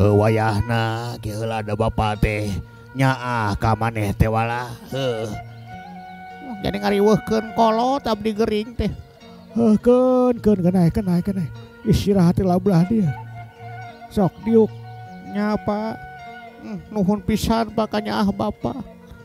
Wayahna heula ada bapa teh nyaah ka maneh teh wala. Jadi ngariweuhkeun kolot abdi gering teh. Keun kenai istirahat lah belah dia. Sok diuk Nyapa. Nuhun pisan pakanya bapa.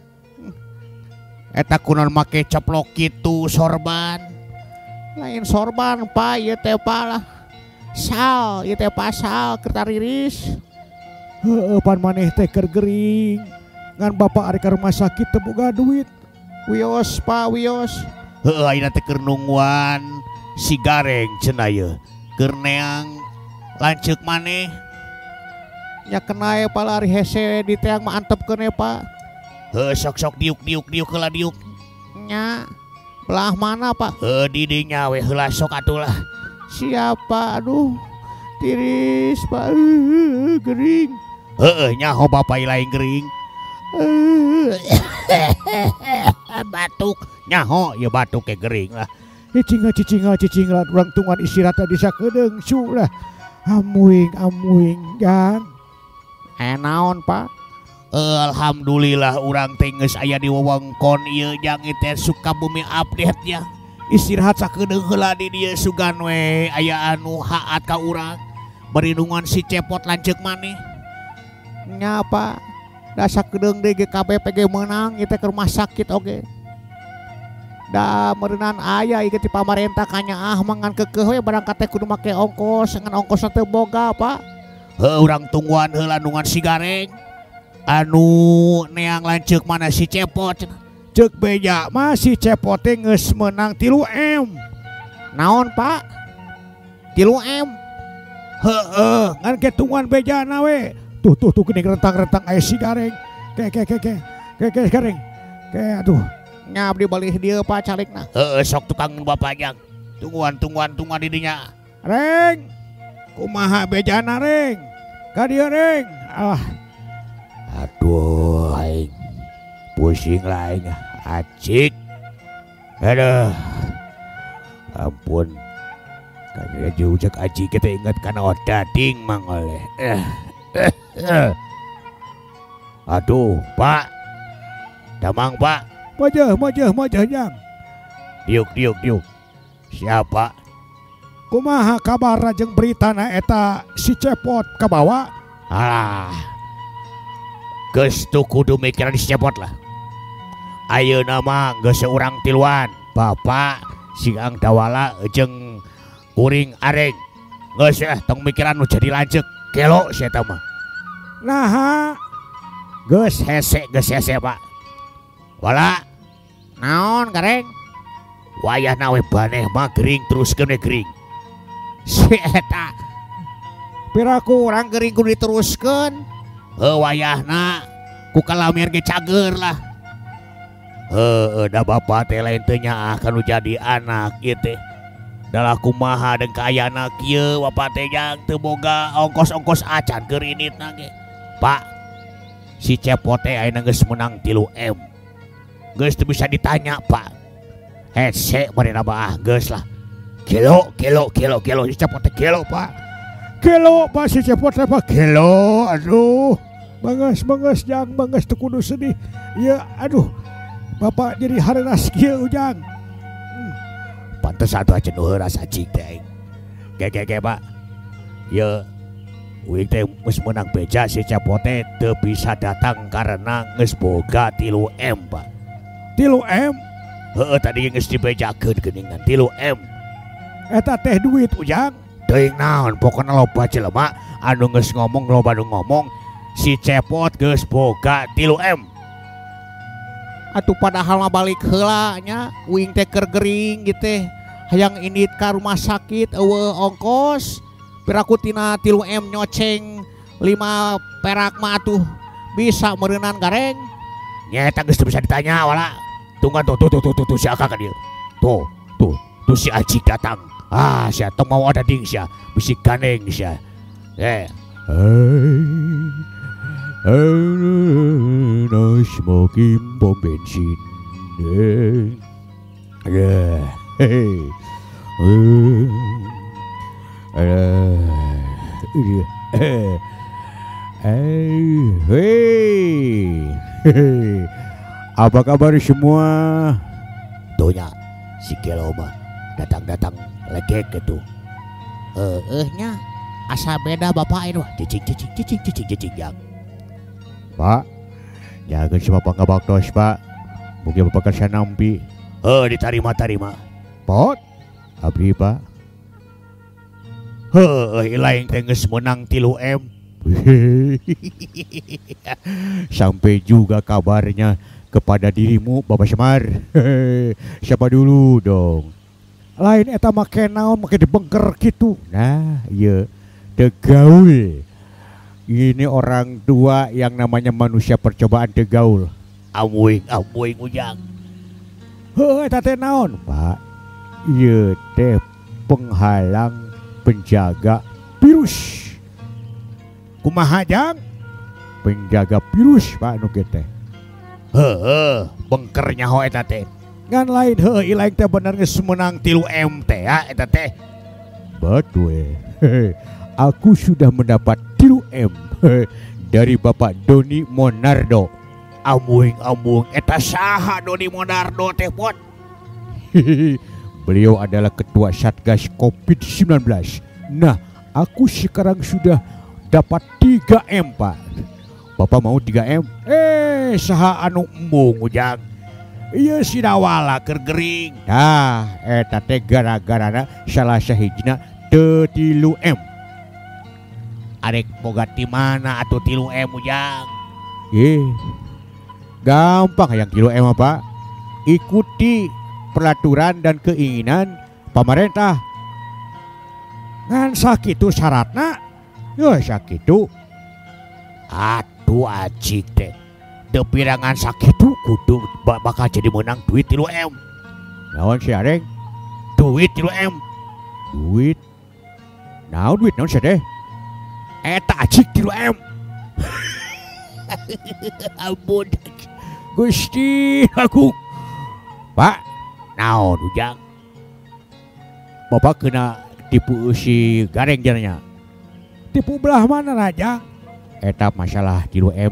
Eta kunaon make ceplok kitu sorban. Lain sorban pa ieu teh lah. Sal, ieu teh pasal kertariris. Pan maneh teh keur gering. Ngan bapak ari ka rumah sakit teu boga duit. Wios pa wios. Ayeuna teh keur nungguan si Gareng cenah ieu. Keur neang lanceuk maneh. Nya kenai pala ari hese di teang mah antepkeun Pak. Sok diuk heula diuk. Nya belah mana Pak? Di dinya we heula sok atuh lah. Siapa? Aduh tiris Pak. Gering. Nyaho bapak lain gering. Batuk nyaho ya batuk ke gering lah. Cicing lah urang tungan istirahat di sakedeung su lah. Amuing jang. Naon Pak? Alhamdulillah urang teh geus aya di wewengkon ieu jang teh Sukabumi update ya. Istirahat sakedeung heula di dieu sugan we aya anu haat ka urang. Berindungan si cepot lanceuk maneh. Nya Pak. Da sakedeung deui KBPG meunang ieu teh ke rumah sakit oge. Da meureunan aya ieu ti pamarentah kanyaah mangan keukeuh we barangkat teh kudu make ongkos ngan ongkosna teu boga Pak. Urang tungguan heula nungan si Gareng. Anu neang lanceuk mana si cepot. Ceuk beja mah si cepot teh geus meunang 3M. Naon Pak? 3M. Ngan ke tungguan bejana we. Tuh geuning rentang-rentang aya si Gareng. Ke Gareng. Ke aduh. Nya abdi balih dieu Pak calikna. Sok tukang bapak jang. Tungguan di dinya. Reng. Kumaha bejana Reng? Ka dieu Reng. Aduh aing pusing lah aing acik. Aduh. Ampun. Kayaknya jujak acik kita ingat kana odading mang oleh. Aduh, Pak. Damang, Pak. Majah jang. Diuk. Siapa? Kumaha kabar jeung beritana eta si cepot kabawa? Alah. Geus tu kudu mikiran si cepot lah. Ayeuna mah geus seurang tiluan, Bapak, Siang Dawala jeung kuring Areng. Geus tong mikiran nu jadi lanceuk kelo si eta mah. Naha? Geus hese Pak. Wala. Naon Gareng? Wayahna we baneh mah gering teruskeun we gering. Si eta piraku urang gering kudu diteruskeun. Wayahna ku kalamer ge cager lah. Da bapak teh lain teu nyaah kanu jadi anak ieu teh. Da kumaha deung ka aya anak kieu bapak teh jang teu boga ongkos-ongkos acan keur initna ge. Pak, si cepot teh ayeuna geus meunang 3M. Geus teu bisa ditanya, Pak. Hese marina baah geus lah. Kilo si cepot teh kilo Pak. Kilo Pak si cepot teh Pak kilo. Aduh. Banges jang teu kudu sedih. Ya aduh. Bapak jadi harenas kieu jang. Pantes atuh acan heuras acing teh. Ge Pak. Ya uing teh geus meunang beja si cepot teh teu bisa datang karena geus boga 3M Pak. 3M? Tadi geus dibejakeun geuningan 3M. Eta teh duit ujang. Teuing naon pokona loba jelema anu geus ngomong loba anu ngomong si cepot geus boga 3M. Atuh padahal mah balik heula nya uing teh keur gering gitu. Hayang indit ka rumah sakit eueuh ongkos. Piraku tina 3M nyoceng 5 perak mah atuh bisa meureunan Gareng. Nya eta geus bisa ditanya wala. Tungguan tuh si Aka ka dieu. Tuh si Acik datang. Sia tong mau ada ding sia, bisik ganeng sia. No smoking pom bensin. Hei. Apa kabar semua? Tunya si Kelo mah datang legek gitu. Nya asa beda bapak itu. Cicing yang. Pak, jangan si bapak ngabaktos pak. Mungkin bapak kerja nampi. Ditarima. Pot, abdi pak. Lain tenges menang 3M. Sampai juga kabarnya kepada dirimu Bapak Semar. Siapa dulu dong? Lain eta make naon make dibengker gitu. Nah, iya tegaul. Ini orang tua yang namanya manusia percobaan tegaul. Amuing ujang. Eta teh naon, Pak? Iya teh penghalang penjaga virus. Kumaha jang? Penjaga virus Pak nu teh. Bengkernya ho eta teh. Ngan lain ilaing teh bener geus menang 3M teh ya eta teh. Betul. Aku sudah mendapat 3M dari Bapak Doni Monardo. Amuing eta saha Doni Monardo teh pot. Beliau adalah ketua Satgas Covid-19. Nah, aku sekarang sudah dapat 3M Pak. Bapak mau 3M? Saha anu embung ujang. Iya si dawala keur gering. Nah, eta teh gara-garana salah sahijina teu 3M. Arek boga ti mana atuh 3M ujang. Gampang yang 3M apa? Ikuti peraturan dan keinginan pemerintah. Ngan sakitu syaratna. Ya sakitu. Atuh acik teh. Depirangan sakitu kudu bakal jadi menang duit 3M. Naon si Areng? Duit 3M. Duit? Naon duit naon si deh? Eta acik 3M. Ampun Gusti aku. Pak, naon ujang? Bapak kena tipu si Gareng jaranya. Tipu belah mana raja? Eta masalah 3M.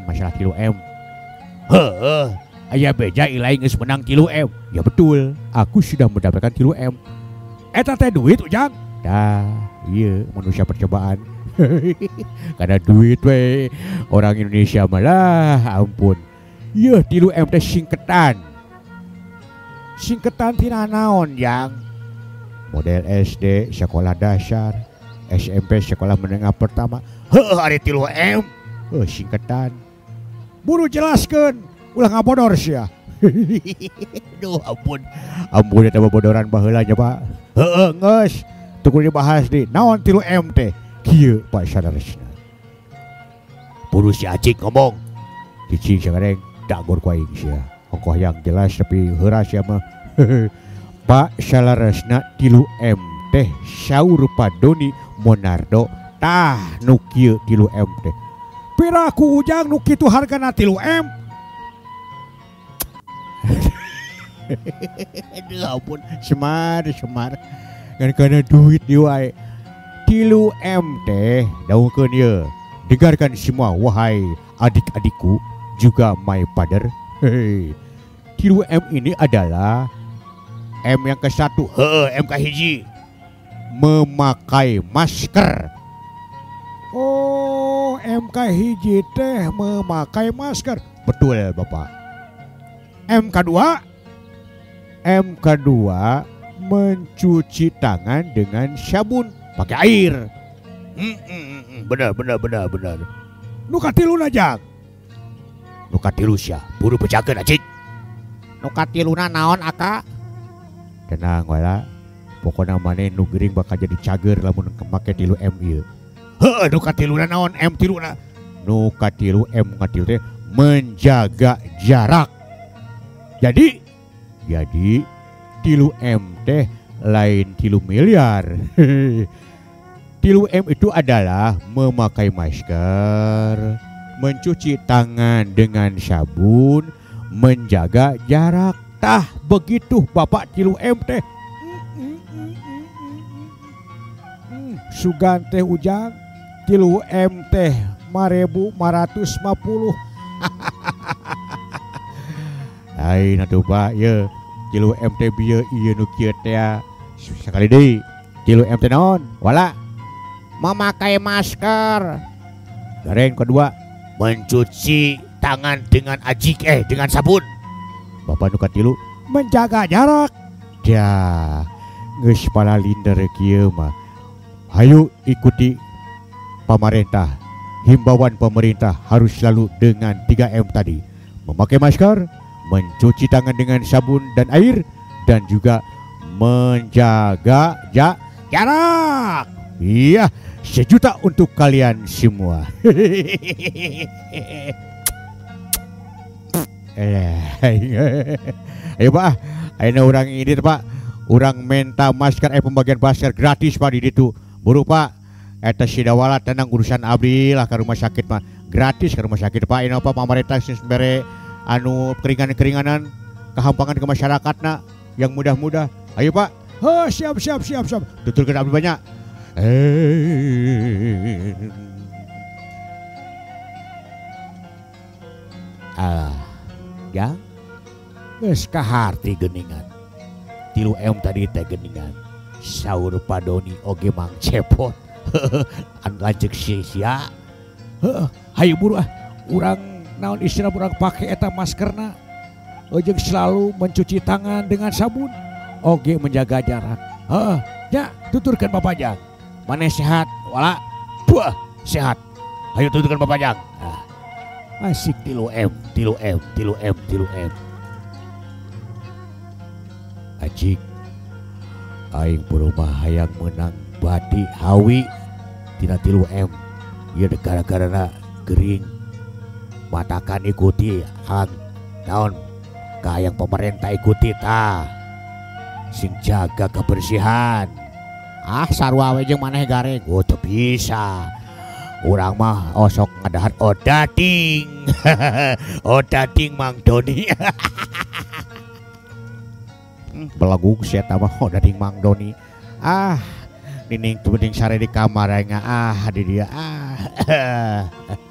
Aya beja ilaing geus menang 3M. Ya betul, aku sudah mendapatkan 3M. Eta teh duit ujang. Dah, iya manusia percobaan. Karena duit we orang Indonesia malah ampun. Iya 3M teh singketan. Singketan tina naon yang model SD sekolah dasar, SMP sekolah menengah pertama. Ari 3M. Singketan. Buru jelaskeun, ulah ngabodor sia. Duh ampun. Ampun eta bobodoran baheula nya Pak. Geus. Teu kudu dibahas di. Naon 3M teh? Kieu Pak Sadaresna. Buru si acik ngomong. Cicing sagareng dagor ku aing sia. Ongkoh yang jelas tapi heuras sia mah. Pak Sadaresna 3M teh saur Pak Doni Monardo tah nu kieu 3M teh. Piraku ujang nu kitu hargana 3M. Aduh ampun. Semar. Kan kana duit di wae. 3M teh daungkeun ye. Dengarkan semua wahai adik-adikku juga my father. 3M ini adalah M yang ke-1. M ka-1. Memakai masker. Oh, MK1 teh memakai masker. Betul Bapak. MK2 mencuci tangan dengan sabun pakai air. Benar. Nu katiluna Jang. Nu katilu sia, buru pecakeun acik. Nu katiluna naon Aka? Tenang wala. Pokona maneh nu gering bakal jadi cager lamun make 3M ieu. Nu katiluna naon M3na? Nu katilu M katilu teh menjaga jarak. Jadi 3M teh lain 3 miliar. 3M itu adalah memakai masker, mencuci tangan dengan sabun, menjaga jarak. Tah begitu Bapak 3M teh. Sugan teh ujang 3M teh 5.450. Ain atuh Pak ya 3 MT bieu ieu nu kieu teh sekali deui 3 MT naon wala Memakai masker. gareng kedua Mencuci tangan dengan dengan sabun. Bapak nu katilu menjaga jarak. Ya, geus palalinder kieu mah. Hayu ikuti pemerintah. Himbauan pemerintah harus selalu dengan 3M tadi. Memakai masker, mencuci tangan dengan sabun dan air, dan juga menjaga jarak. Iya, 1 juta untuk kalian semua. Ayo Pak, ayo orang ini Pak, orang minta masker, pembagian masker gratis Pak di situ. Buru Pak, eta sidawala tenang urusan abdi lah ke rumah sakit Pak, gratis ke rumah sakit Pak. Ini apa pemerintah sembere anu keringanan kehampangan ke masyarakat yang mudah-mudah. Ayo Pak, siap. Tutulkeun abdi banyak. Ya, geus kaharti geuningan. 3M tadi teh geuningan. Saur Padoni oge mang cepot. An lanceuk sia-sia. Hayu buru urang naon istilah urang pake eta maskerna. Jeung selalu mencuci tangan dengan sabun. Oge menjaga jarak. Ya, tuturkeun Papajang. Maneh sehat wala? Buah, sehat. Hayu tuturkeun Papajang. Asik 3M. Ajik aing puruma hayang menang bati hawi tina 3M. Ieu gara-garana gering matakan ikuti naon ka yang pemerintah ikuti sing jaga kebersihan. Sarua we jeung maneh gareng. Teu bisa. Urang mah osok ngadahan odading. Odading Mang Doni. Belagung eta mah odading Mang Doni. Nining teu mending sare di kamar aing di dia.